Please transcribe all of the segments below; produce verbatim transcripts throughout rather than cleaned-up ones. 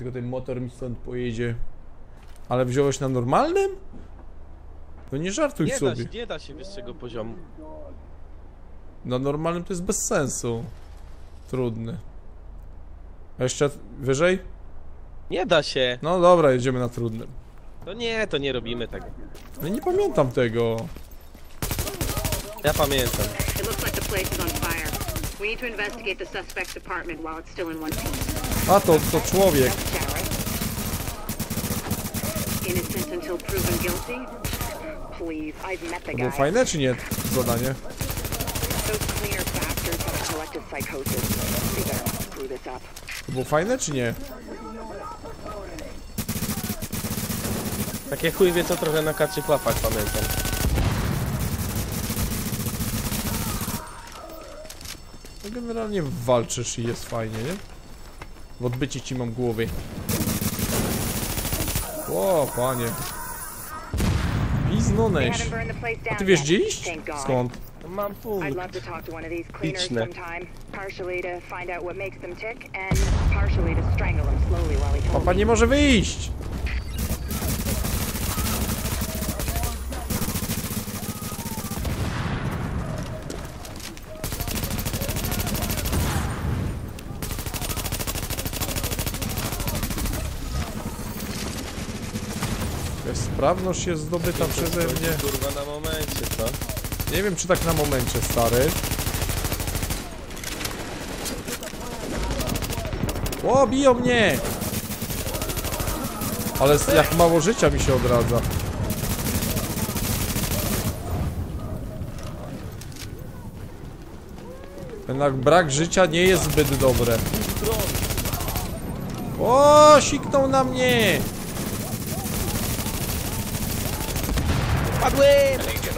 Tylko ten motor mi stąd pojedzie. Ale wziąłeś na normalnym? No nie żartuj nie sobie. Da się, nie da się wyższego poziomu. Na normalnym to jest bez sensu. Trudny. A jeszcze wyżej? Nie da się. No dobra, jedziemy na trudnym. To nie, to nie robimy tego. No nie pamiętam tego. Ja pamiętam. A to, to człowiek. To było fajne czy nie zadanie? To było fajne czy nie? Takie chuj wie co trochę na karczych łapach pamiętam. No generalnie walczysz i jest fajnie, nie? W odbyciu ci mam głowy. O, panie. Piznoneś. A ty wiesz gdzie iść? Skąd? Mam punkt. Liczne. Papa nie może wyjść! Sprawność jest zdobyta przeze mnie. Kurwa na momencie, co? Nie wiem czy tak na momencie, stary. O, biją mnie! Ale jak mało życia mi się odradza. Jednak brak życia nie jest zbyt dobre. O, siknął na mnie! Padłem!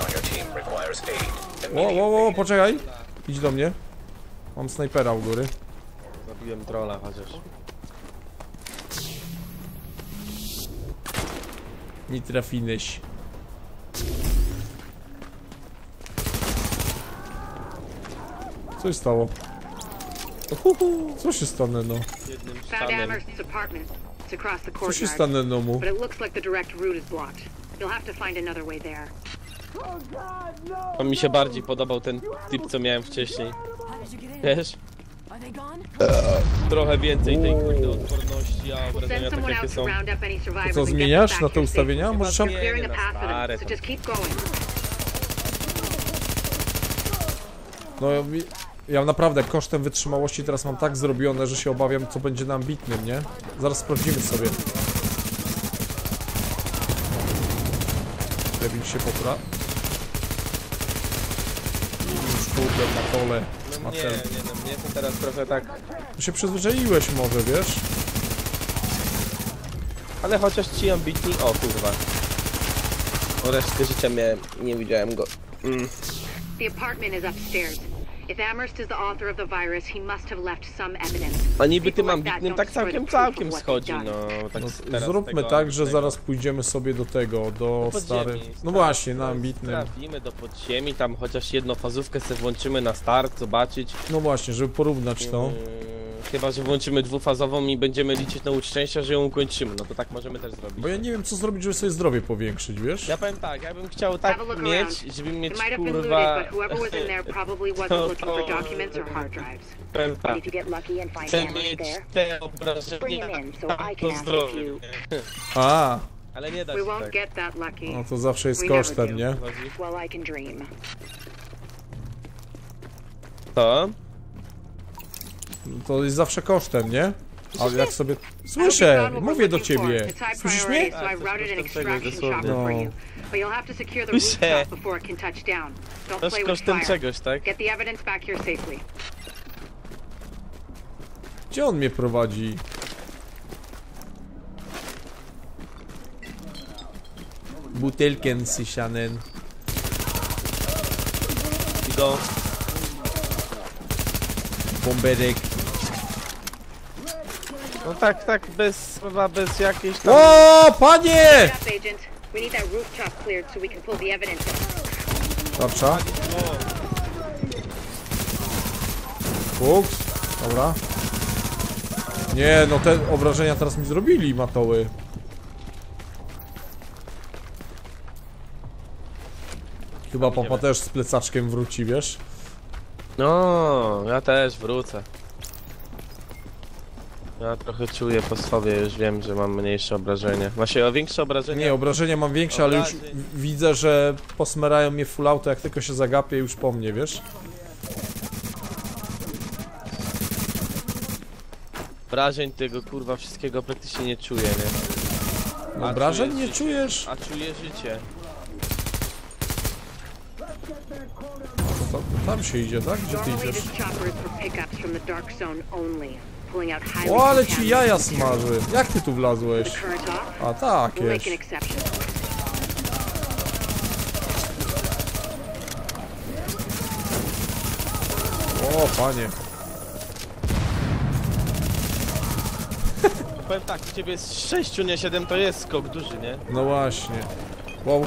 O, o, o, poczekaj. Idź do mnie. Mam snajpera u góry. Zabiłem trolla chociaż. Nie trafiłeś. Co się stało? Co się stanęło? Jednym ścianem. Co się stanęło mu? To mi się bardziej podobał ten typ co miałem wcześniej. Wiesz? Trochę więcej tej kurde odporności, a obrażenia takie jakie są. To co, zmieniasz na te ustawienia? Możesz tam... No ja naprawdę kosztem wytrzymałości teraz mam tak zrobione, że się obawiam co będzie na ambitnym, nie? Zaraz sprawdzimy sobie. Debil się popra... Już kurde na dole. No nie, nie, no mnie to teraz trochę tak... Tu się przyzwyczaiłeś może, wiesz? Ale chociaż ci ambitni... O kurwa. O resztę życia miałem, nie widziałem go. Mm. A niby tym ambitnym tak całkiem całkiem schodzi, no. Tak no zróbmy tak, że zaraz pójdziemy sobie do tego, do stary... No właśnie, na ambitnym. Trafimy do podziemi, tam chociaż jedną fazówkę sobie włączymy na start, zobaczyć. No właśnie, żeby porównać to. Hmm, chyba, że włączymy dwufazową i będziemy liczyć na łódź szczęścia, że ją ukończymy, no to tak możemy też zrobić. Bo ja nie wiem co zrobić, żeby sobie zdrowie powiększyć, wiesz? Ja powiem tak, ja bym chciał tak mieć, żeby mieć kurwa... To, to... Powiem tak, chcę mieć te obrażenia, to zdrowie. A. Ale nie da się tak. No to zawsze jest kosztem, nie? To? To jest zawsze kosztem, nie? Ale jak sobie... Słyszę! Mówię do ciebie! Słyszysz mnie? No. Słyszę! To jest kosztem czegoś, tak? Gdzie on mnie prowadzi? Butelken sysianen. Idą. Bomberek. No tak, tak, bez, chyba bez jakiejś tam... O, panie! Tarcza. Fuks. Dobra. Nie, no te obrażenia teraz mi zrobili, matoły. Chyba papa też z plecaczkiem wróci, wiesz? No, ja też wrócę. Ja trochę czuję po sobie, już wiem, że mam mniejsze obrażenie. Właśnie o większe obrażenie. Nie, obrażenia mam większe, ale już widzę, że posmerają mnie full auto, jak tylko się zagapię już po mnie, wiesz? Obrażeń tego kurwa wszystkiego praktycznie nie czuję, nie? No, A obrażeń czujesz nie życie. czujesz? A czuję życie. To, tam się idzie, tak? Gdzie ty idziesz? O, ale ci jaja smaży. Jak ty tu wlazłeś? A tak, jest. O, panie. Powiem tak, u ciebie jest sześciu, nie siedem, to jest skok duży, nie? No właśnie. Wow.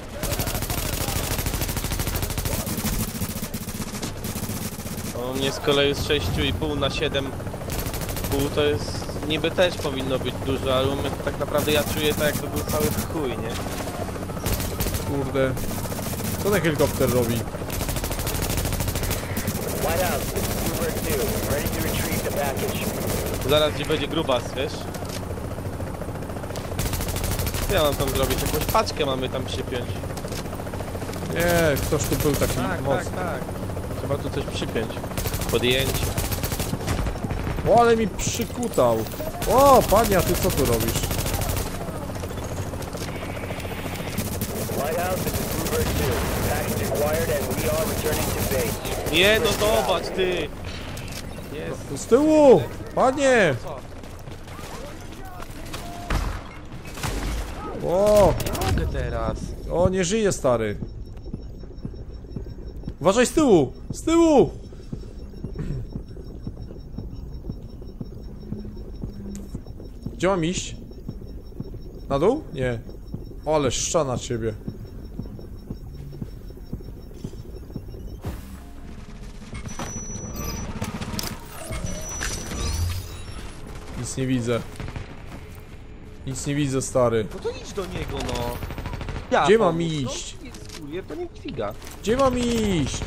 O mnie z kolei z sześciu i pół na siedem pół to jest... niby też powinno być dużo, ale u mnie tak naprawdę ja czuję tak jakby był cały chuj, nie? Kurde. Co ten helikopter robi? Zaraz gdzie będzie grubas, wiesz? Co ja mam tam zrobić? Jakąś paczkę mamy tam przypiąć. Nie, ktoś tu był taki Tak, mocny. tak, tak. Trzeba tu coś przypiąć. Podjęcie. O, ale mi przykutał. O, panie, a ty co tu robisz? Nie, no zobacz ty! Jest. Z tyłu! Panie! Co? O, Nie mogę teraz. o, nie żyje, stary. Uważaj z tyłu! Z tyłu! Gdzie mam iść? Na dół? Nie. O, ale szczana ciebie. Nic nie widzę. Nic nie widzę, stary. No to idź do niego, no. Ja Gdzie mam pomóc, iść? No, jest kurier, to nie dźwiga. Gdzie mam iść?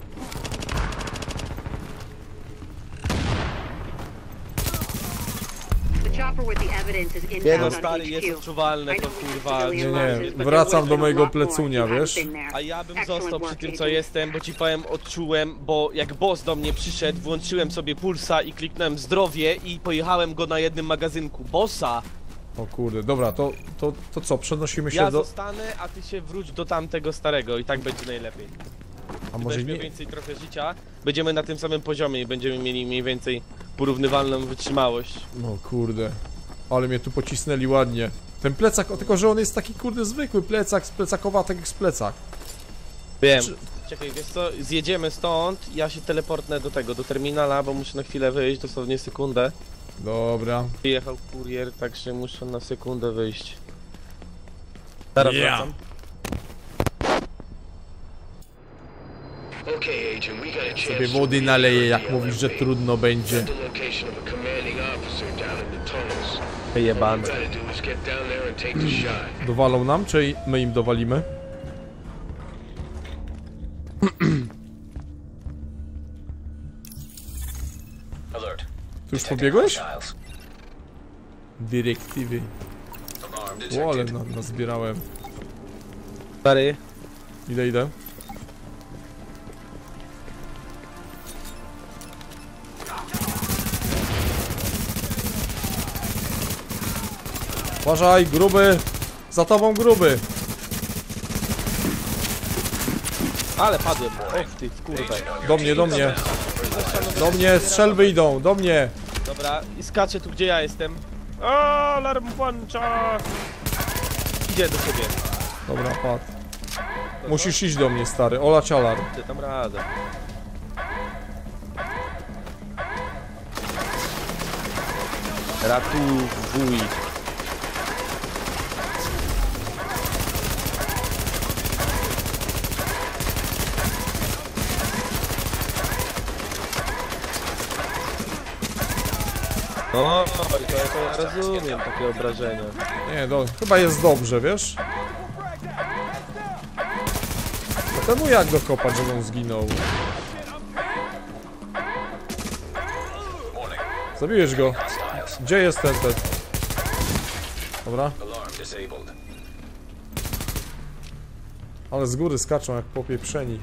Nie no, stary, jest odczuwalne to kurwa. Nie, nie, wracam do mojego plecunia, wiesz? A ja bym został przy tym co jestem, bo ci powiem, odczułem, bo jak boss do mnie przyszedł, włączyłem sobie pulsa i kliknąłem zdrowie i pojechałem go na jednym magazynku. Bossa! O kurde, dobra, to, to, to co, przenosimy się Ja do... zostanę, a ty się wróć do tamtego starego i tak będzie najlepiej. A może Będziesz miał nie... więcej trochę życia, będziemy na tym samym poziomie i będziemy mieli mniej więcej porównywalną wytrzymałość. No kurde. Ale mnie tu pocisnęli ładnie. Ten plecak, o, tylko że on jest taki kurde zwykły plecak, z plecakowa, tak jak z plecak. Wiem. Czy- Czekaj, wiesz co, zjedziemy stąd, ja się teleportnę do tego, do terminala, bo muszę na chwilę wyjść, dosłownie sekundę. Dobra. Przyjechał kurier, także muszę na sekundę wyjść. Zaraz Yeah. wracam. Sobie wody naleję, jak mówisz, że trudno będzie. Jebany. Dowalą nam, czy my im dowalimy? Ty już pobiegłeś? Dyrektywy. O, ale na, nazbierałem. Stary, Idę, idę. Uważaj, gruby! Za tobą, gruby! ale padłem. Och ty, kurwa. Do mnie, do mnie. Do mnie, strzelby idą, do mnie! Dobra, i skaczę tu, gdzie ja jestem. O, alarm włącza! Idzie do ciebie. Dobra, padł. Musisz iść do mnie, stary. Olać alarm. Ty tam radę. Ratuj. O, to, to ja rozumiem takie obrażenia. Nie, do, chyba jest dobrze, wiesz? A temu jak dokopać, żeby on zginął? Zabiłeś go. Gdzie jest ten ten? Dobra. Ale z góry skaczą jak popieprzeni.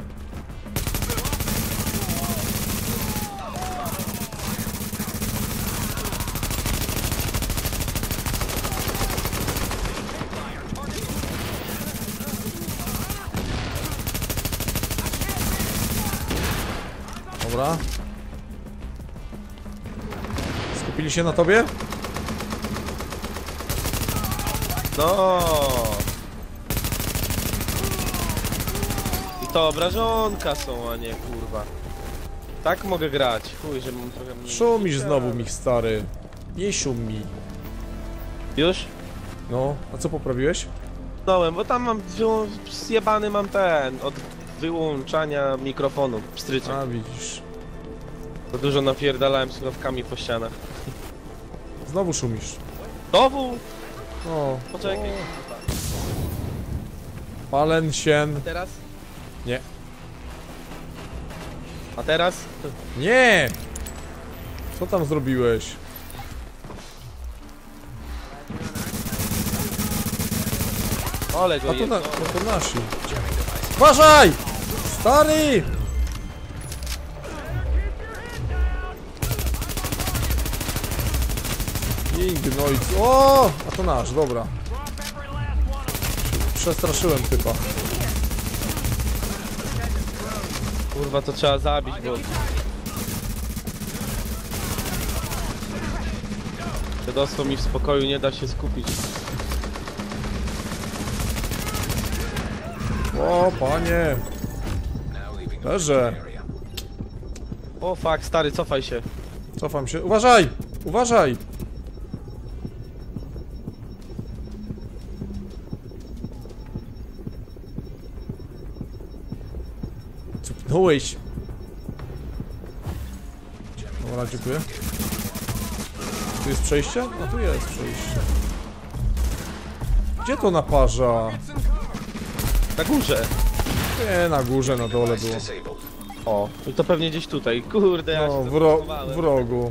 Dobra. Skupili się na tobie? No. I to obrażonka są, a nie kurwa. Tak mogę grać. Chuj, że mam trochę mniej. Szumisz znowu, mi stary. Nie szum mi. Już? No, a co poprawiłeś? Dołem, bo tam mam wyłą- zjebany mam ten od wyłączania mikrofonu, pstryczek. A, widzisz. Za dużo napierdalałem słuchawkami po ścianach. Znowu szumisz. Znowu? O, Poczekaj. Palencien. Teraz? Nie. A teraz? Nie! Co tam zrobiłeś? Ole go A to, na, jedno. to, to nasi. Uważaj! Stary! Ignojc. O! A to nasz, dobra. Przestraszyłem typa. Kurwa, to trzeba zabić, bo... Dziadostwo mi w spokoju nie da się skupić. O, panie. Leżę. O fuck, stary, cofaj się. Cofam się. Uważaj! Uważaj! Cupnąłeś. Dobra, dziękuję. Tu jest przejście? No tu jest przejście. Gdzie to naparza? Na górze. Nie, na górze, na dole było. O, i to pewnie gdzieś tutaj. Kurde, ja No, się w, ro zablokowałem. w rogu.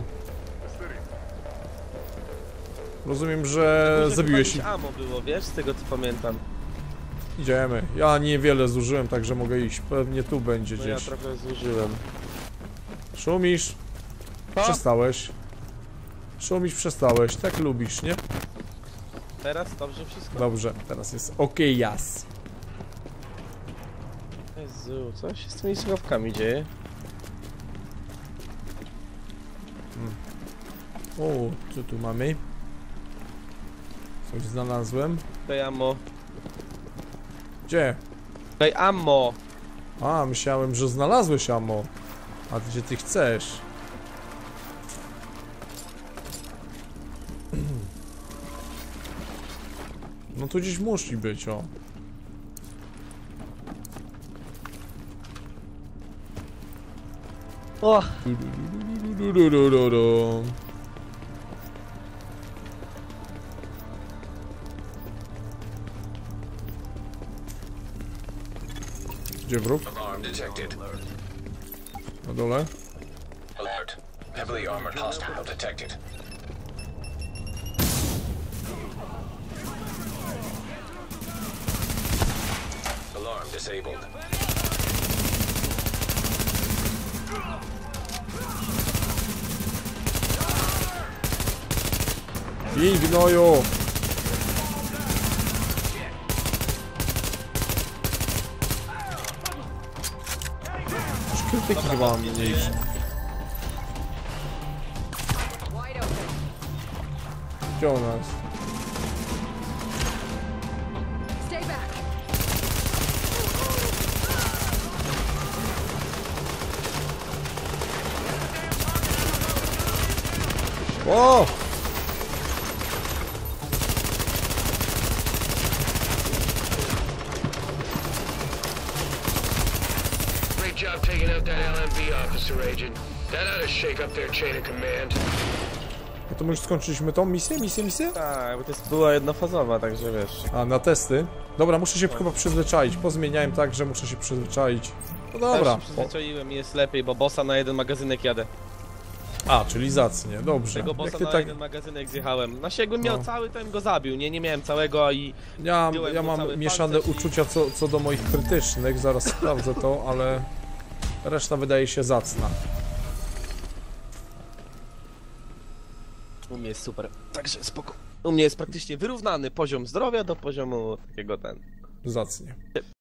Rozumiem, że Górze zabiłeś chyba ich. gdzieś ammo było, wiesz, z tego co pamiętam. Idziemy. Ja niewiele zużyłem, także mogę iść. Pewnie tu będzie No ja gdzieś. trochę zużyłem. Szumisz? Pa? Przestałeś. Szumisz, przestałeś. Tak lubisz, nie? Teraz dobrze wszystko. Dobrze, teraz jest okej, jas. Jezu, co się z tymi słuchawkami dzieje? O, co tu mamy? Coś znalazłem. Daj ammo. Gdzie? Daj ammo! A, myślałem, że znalazłeś ammo. A gdzie ty chcesz? No tu gdzieś musi być, o. O! Du-du-du-du-du-du-du-du. Gdzie wróg? Alarm detected. Na dole? Alert. Heavily armored hostile detected. Alarm disabled. Bij, gnoju! Już krytyki chyba mam mniejsze. Gdzie ona jest? Stay back. O! Great job taking out that L M B officer, Agent. That ought to shake up their chain of command. Ja To my już skończyliśmy tą misję, misję, misję? Tak, bo to jest, była jednofazowa, także wiesz. A, na testy? Dobra, muszę się chyba przyzwyczaić. Pozmieniałem tak, że muszę się przyzwyczaić. No dobra. Ja się przyzwyczaiłem i jest lepiej, bo bossa na jeden magazynek jadę. A, czyli zacnie, dobrze. Tego bossa Jak ty na tak... jeden magazynek zjechałem. No jakbym miał No. cały, to bym go zabił. Nie, nie miałem całego i... Ja, Zdjąłem ja mu mam cały mieszane pancerz i- uczucia co, co do moich krytycznych, zaraz sprawdzę to, ale reszta wydaje się zacna. U mnie jest super, także spoko. U mnie jest praktycznie wyrównany poziom zdrowia do poziomu takiego ten. Zacnie.